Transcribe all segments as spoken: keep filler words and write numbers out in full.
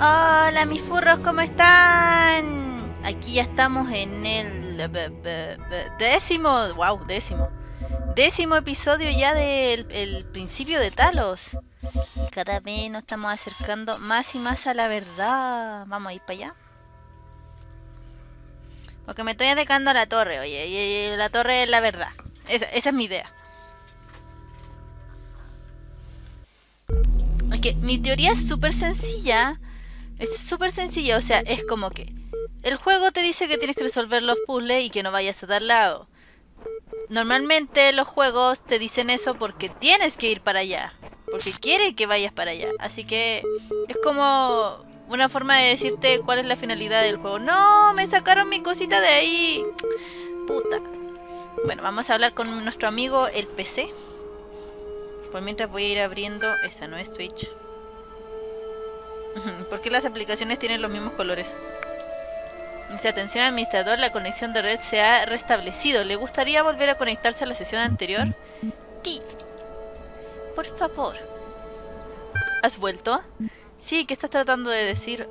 Hola mis furros, ¿cómo están? Aquí ya estamos en el décimo, wow, décimo Décimo episodio ya del el principio de Talos. Cada vez nos estamos acercando más y más a la verdad. Vamos a ir para allá. Porque me estoy acercando a la torre, oye, y la torre es la verdad. Esa, esa es mi idea. Okay, mi teoría es súper sencilla. Es súper sencilla, o sea, es como que el juego te dice que tienes que resolver los puzzles y que no vayas a dar lado. Normalmente los juegos te dicen eso porque tienes que ir para allá, porque quieren que vayas para allá. Así que es como una forma de decirte cuál es la finalidad del juego. ¡No! ¡Me sacaron mi cosita de ahí! ¡Puta! Bueno, vamos a hablar con nuestro amigo el P C. Por mientras voy a ir abriendo... Esta no es Twitch. ¿Por qué las aplicaciones tienen los mismos colores? Dice, atención administrador, la conexión de red se ha restablecido. ¿Le gustaría volver a conectarse a la sesión anterior? Sí. Por favor. ¿Has vuelto? Sí, ¿qué estás tratando de decir?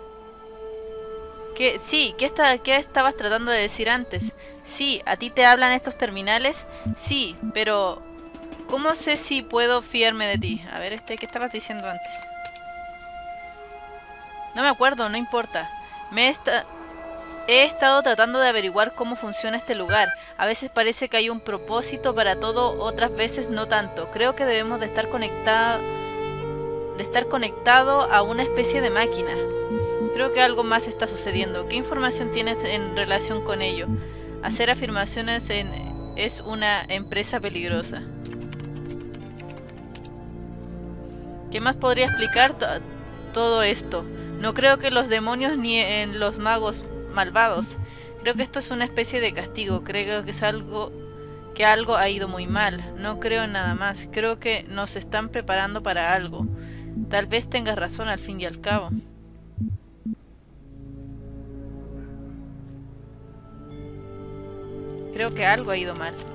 ¿Qué? Sí, ¿qué, está, ¿qué estabas tratando de decir antes? Sí, ¿a ti te hablan estos terminales? Sí, pero... ¿cómo sé si puedo fiarme de ti? A ver, este, ¿qué estabas diciendo antes? No me acuerdo, no importa. Me está... He estado tratando de averiguar cómo funciona este lugar. A veces parece que hay un propósito para todo, otras veces no tanto. Creo que debemos de estar conectado... de estar conectado a una especie de máquina. Creo que algo más está sucediendo. ¿Qué información tienes en relación con ello? Hacer afirmaciones en... es una empresa peligrosa. ¿Qué más podría explicar to todo esto? No creo que los demonios ni en los magos malvados. Creo que esto es una especie de castigo. Creo que es algo que algo ha ido muy mal. No creo en nada más. Creo que nos están preparando para algo. Tal vez tengas razón al fin y al cabo. Creo que algo ha ido mal.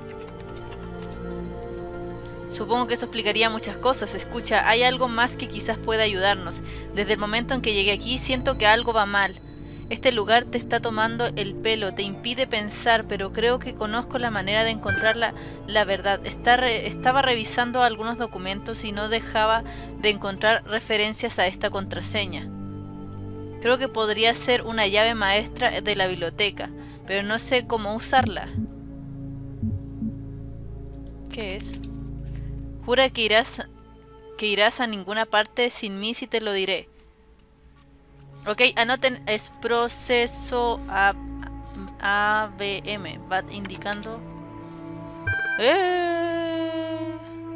Supongo que eso explicaría muchas cosas. Escucha, hay algo más que quizás pueda ayudarnos. Desde el momento en que llegué aquí siento que algo va mal. Este lugar te está tomando el pelo, te impide pensar, pero creo que conozco la manera de encontrar la, la verdad. Está re, estaba revisando algunos documentos y no dejaba de encontrar referencias a esta contraseña. Creo que podría ser una llave maestra de la biblioteca, pero no sé cómo usarla. ¿Qué es? Jura que irás, que irás a ninguna parte sin mí si te lo diré. Ok, anoten, es proceso A B M, va indicando... ¡Eh!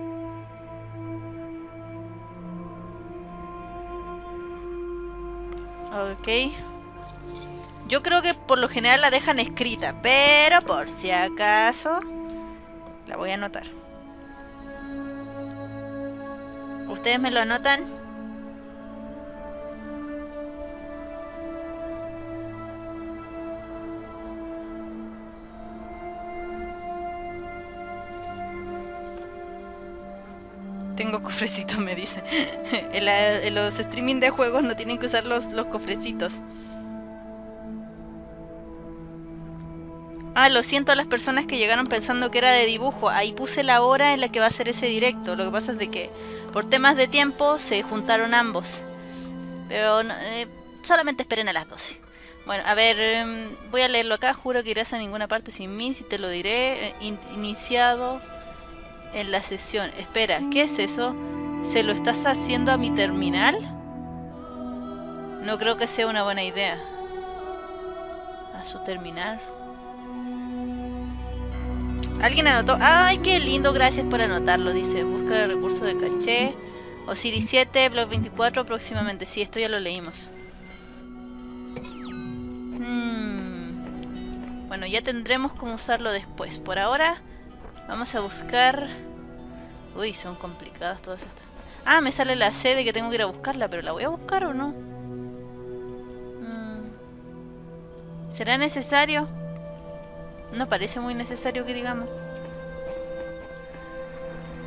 Ok. Yo creo que por lo general la dejan escrita, pero por si acaso la voy a anotar. ¿Ustedes me lo anotan? Tengo cofrecitos, me dice. en, la, en los streaming de juegos no tienen que usar los, los cofrecitos. Ah, lo siento a las personas que llegaron pensando que era de dibujo. Ahí puse la hora en la que va a ser ese directo. Lo que pasa es de que por temas de tiempo se juntaron ambos. Pero eh, solamente esperen a las doce. Bueno, a ver, eh, voy a leerlo acá. Juro que irás a ninguna parte sin mí, si te lo diré. Eh, in iniciado en la sesión. Espera, ¿qué es eso? ¿Se lo estás haciendo a mi terminal? No creo que sea una buena idea. A su terminal. ¿Alguien anotó? ¡Ay, qué lindo! Gracias por anotarlo. Dice, busca el recurso de caché. Osiris siete, Block veinticuatro próximamente. Sí, esto ya lo leímos. Hmm. Bueno, ya tendremos cómo usarlo después. Por ahora, vamos a buscar... Uy, son complicadas todas estas. Ah, me sale la C de que tengo que ir a buscarla, pero ¿la voy a buscar o no? Hmm. ¿Será necesario? No parece muy necesario que digamos.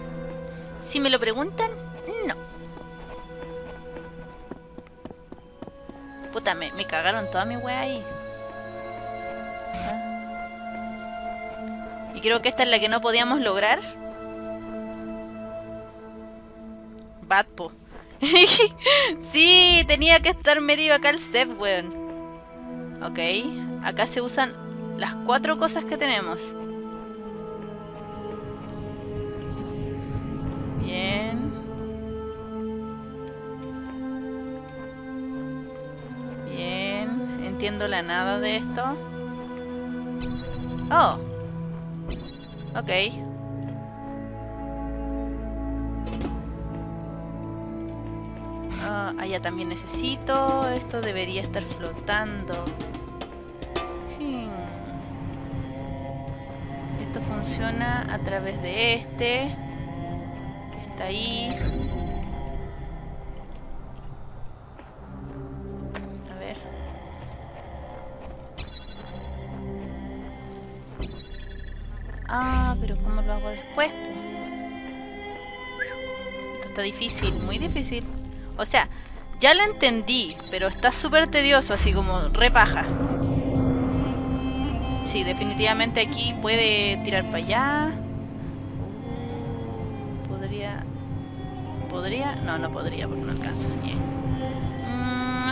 Si me lo preguntan, no. Puta, me, me cagaron toda mi wea ahí. ¿Ah? Y creo que esta es la que no podíamos lograr. Batpo. Sí, tenía que estar medio acá el Zep, weón. Ok, acá se usan las cuatro cosas que tenemos. Bien. Bien, entiendo la nada de esto. Oh. Ok. Ah, allá también necesito. Esto debería estar flotando. Hmm. Esto funciona a través de este. Que está ahí. A ver. Ah, pero ¿cómo lo hago después? Esto está difícil, muy difícil. O sea, ya lo entendí, pero está súper tedioso, así como re paja. Sí, definitivamente aquí puede tirar para allá. Podría... ¿Podría? No, no podría porque no alcanza. Bien. Mm.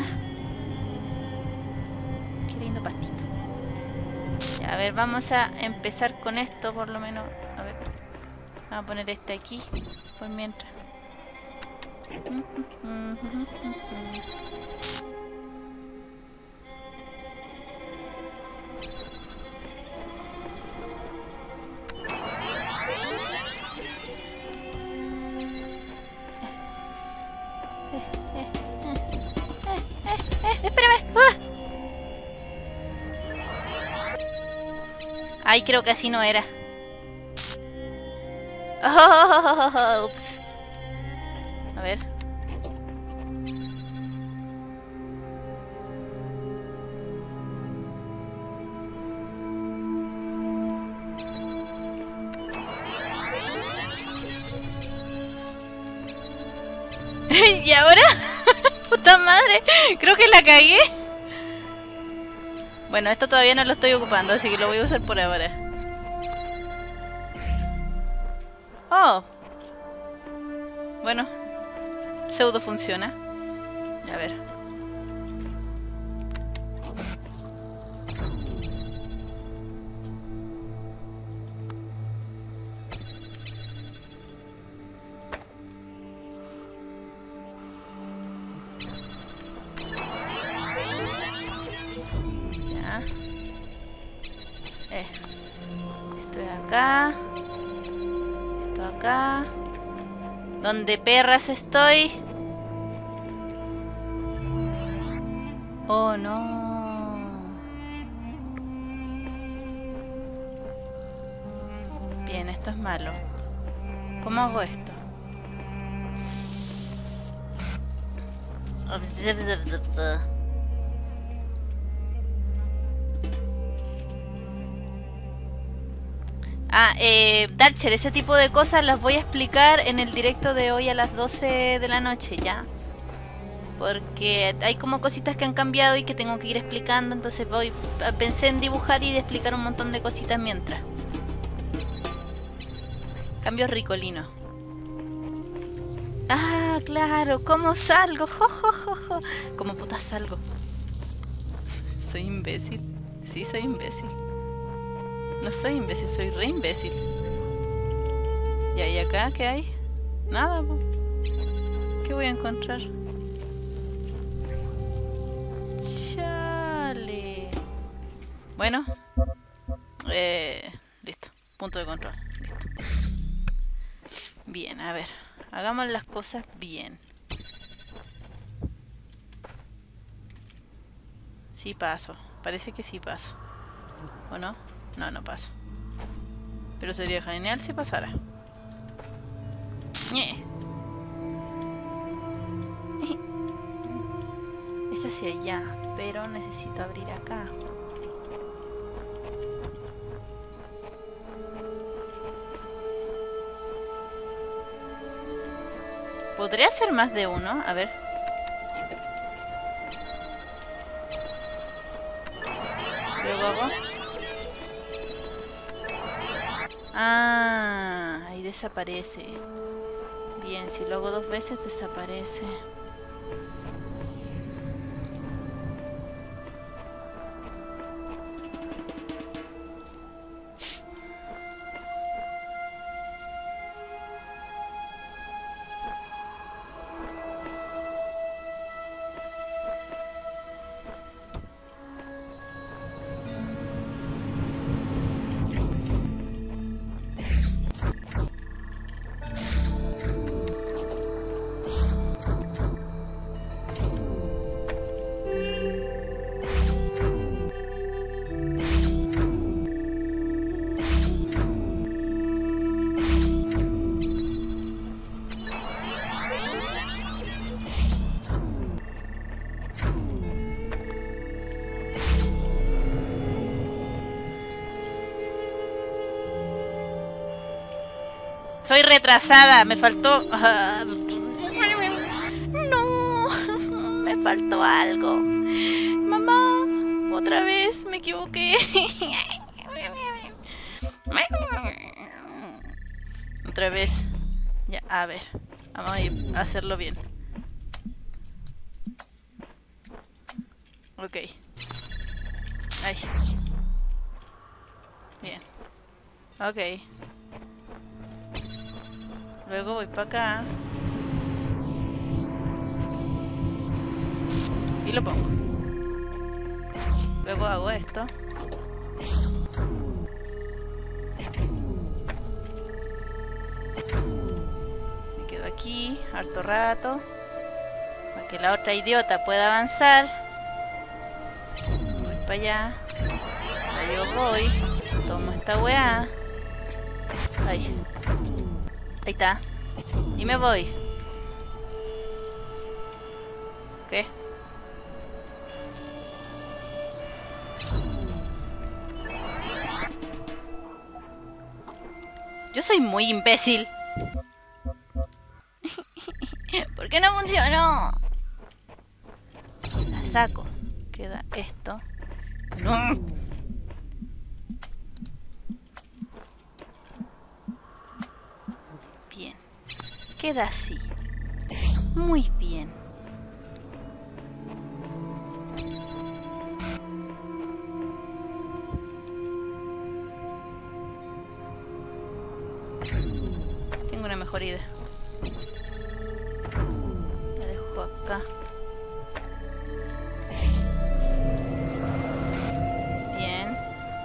Qué lindo pastito. Ya, a ver, vamos a empezar con esto por lo menos. A ver. Vamos a poner este aquí por mientras. Ay, creo que así no era. Oh, ups. A ver. ¿Y ahora? Puta madre. Creo que la cagué. Bueno, esto todavía no lo estoy ocupando, así que lo voy a usar por ahora. Oh. Bueno. Pseudo funciona. A ver. Ya. Eh. Esto es acá. Esto acá. ¿Dónde perras estoy? Oh, no. Bien, esto es malo. ¿Cómo hago esto? Ah, eh, Darcher, ese tipo de cosas las voy a explicar en el directo de hoy a las doce de la noche, ¿ya? Porque hay como cositas que han cambiado y que tengo que ir explicando, entonces voy, pensé en dibujar y de explicar un montón de cositas mientras. Cambios ricolinos. Ah, claro, ¿cómo salgo? Jo, jo, jo, jo. ¿Cómo puta salgo? Soy imbécil. Sí, soy imbécil. No soy imbécil, soy re imbécil. ¿Y ahí acá qué hay? Nada, po. ¿Qué voy a encontrar? Chale. Bueno. Eh, listo. Punto de control. Listo. Bien, a ver. Hagamos las cosas bien. Sí paso. Parece que sí paso. ¿O no? No, no paso. Pero sería genial si pasara. ¡Nie! Es hacia allá, pero necesito abrir acá. ¿Podría ser más de uno? A ver. Luego hago... Ah, ahí desaparece. Bien, si lo hago dos veces desaparece. Soy retrasada, me faltó... No, me faltó algo. Mamá, otra vez me equivoqué. Otra vez. Ya, a ver, vamos a hacerlo bien. Ok. Ay. Bien. Ok. Luego voy para acá. Y lo pongo. Luego hago esto. Me quedo aquí harto rato. Para que la otra idiota pueda avanzar. Voy para allá. Ahora yo voy. Tomo esta weá. Ahí. Ahí está. Y me voy. ¿Qué? Yo soy muy imbécil. ¿Por qué no funcionó? La saco. Queda esto. No. Bien. Queda así. Muy bien. Tengo una mejor idea. La dejo acá. Bien.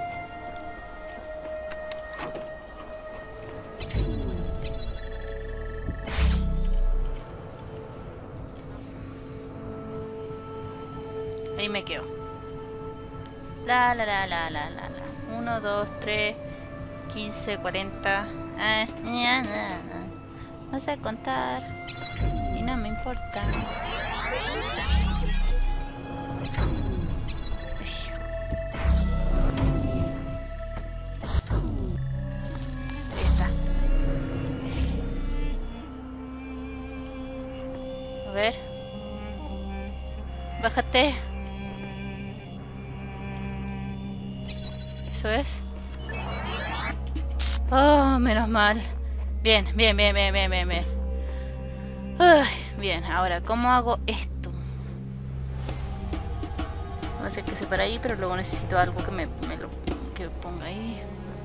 Ahí me quedo. La la la la la la la. uno, dos, tres, quince, cuarenta. Ah, ya, ya. No sé contar. Y no me importa. Ahí está. A ver. Bájate. Eso es. Oh, menos mal. Bien, bien, bien, bien, bien, bien, bien. Uy, bien, ahora, ¿cómo hago esto? Va a ser que se para ahí, pero luego necesito algo que me, me lo que ponga ahí.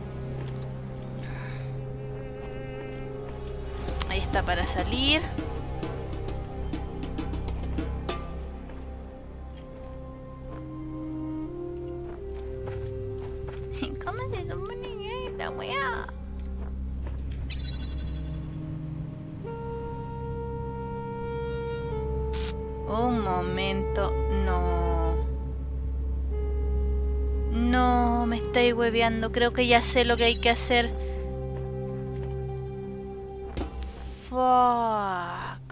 Ahí está para salir. ¿Cómo se supone esta weá? Un momento, no. No, me estáis hueveando. Creo que ya sé lo que hay que hacer. Fuck.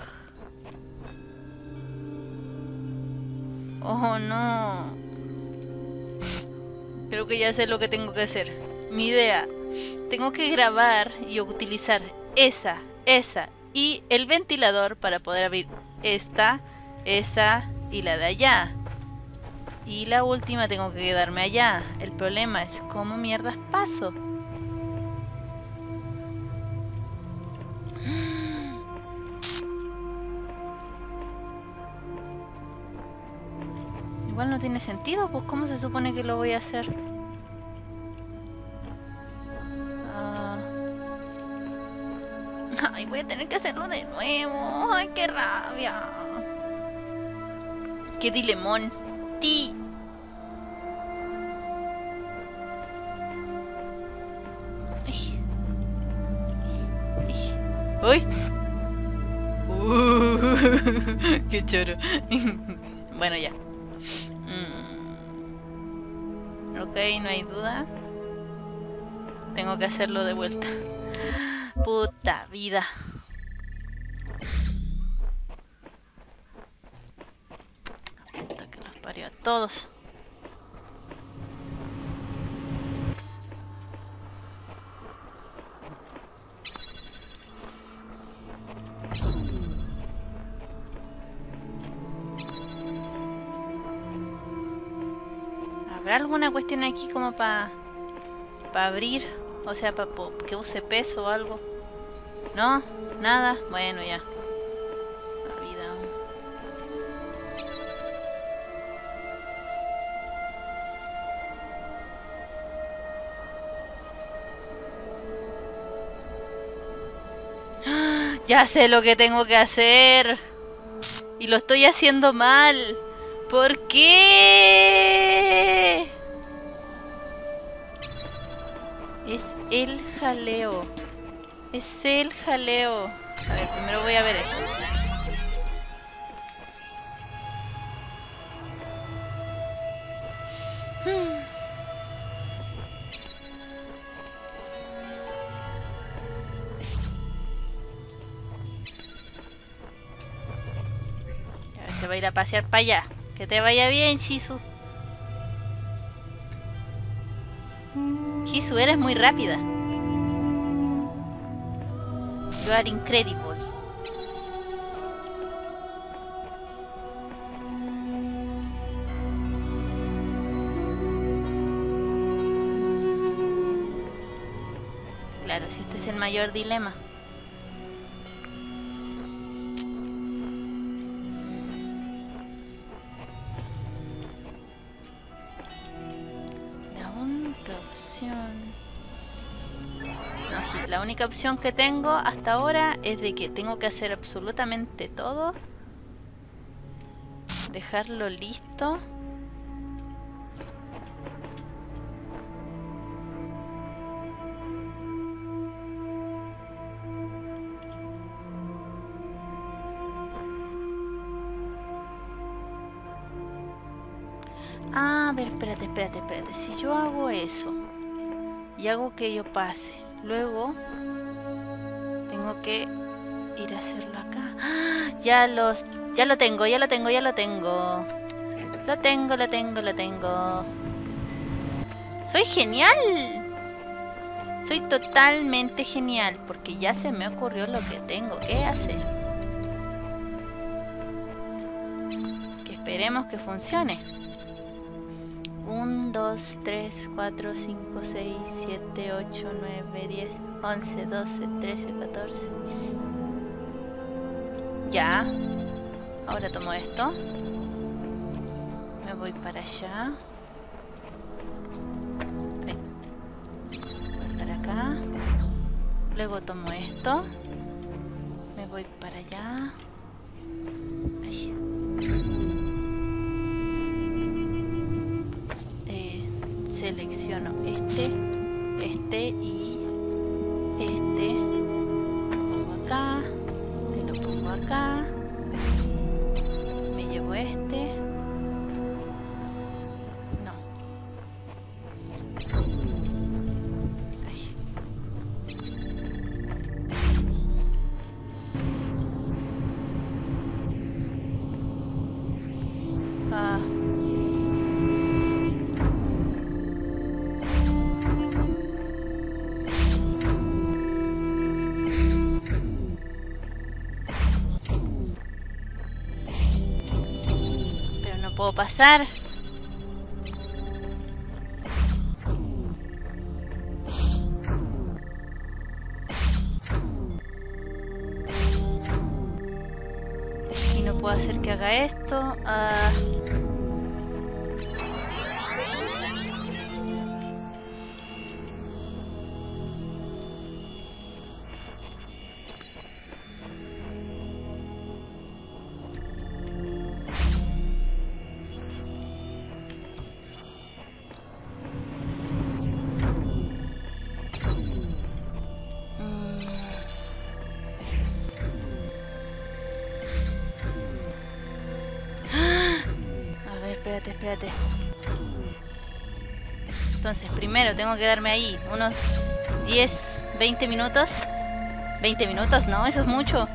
Oh, no. Creo que ya sé lo que tengo que hacer. Mi idea. Tengo que grabar y utilizar esa, esa y el ventilador para poder abrir esta, esa y la de allá. Y la última tengo que quedarme allá. El problema es cómo mierdas paso. Igual no tiene sentido, pues ¿cómo se supone que lo voy a hacer? Uh... Ay, voy a tener que hacerlo de nuevo. Ay, qué rabia. Qué dilemón. Ti. ¡Uy! Uh, ¡Qué choro! Bueno, ya. Mm. Ok, no hay duda. Tengo que hacerlo de vuelta. Puta vida. Puta que los parió a todos. ¿Habrá alguna cuestión aquí como para pa abrir? O sea, para pa, que use peso o algo. ¿No? ¿Nada? Bueno, ya. La vida. ¡Ah! Ya sé lo que tengo que hacer. Y lo estoy haciendo mal. ¿Por qué? Es el jaleo. Es el jaleo. A ver, primero voy a ver esto. A ver, se va a ir a pasear para allá. Que te vaya bien, Shizu. Shizu, eres muy rápida. You are incredible. Claro, si este es el mayor dilema. No, sí, la única opción que tengo hasta ahora es de que tengo que hacer absolutamente todo. Dejarlo listo. Ah, a ver, espérate, espérate, espérate. Si yo hago eso y hago que ello pase, luego tengo que ir a hacerlo acá. ¡Ah! Ya los, ya lo tengo, ya lo tengo, ya lo tengo. Lo tengo, lo tengo, lo tengo. ¡Soy genial! Soy totalmente genial porque ya se me ocurrió lo que tengo que hacer. Que esperemos que funcione. uno, dos, tres, cuatro, cinco, seis, siete, ocho, nueve, diez, once, doce, trece, catorce. Ya. Ahora tomo esto. Me voy para allá. Ahí. Voy para acá. Luego tomo esto. Me voy para allá. Ahí. Selecciono este, este y este. Lo pongo acá. Te lo pongo acá. Me llevo este. No. Ahí. Ah. Puedo pasar. hacer que haga esto. Ah... Espérate, espérate. Entonces, primero tengo que darme ahí unos diez, veinte minutos. ¿veinte minutos? No, eso es mucho.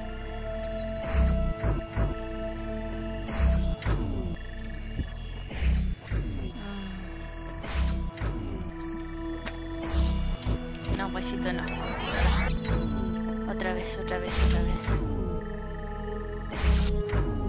No, guachito, no. Otra vez, otra vez, otra vez.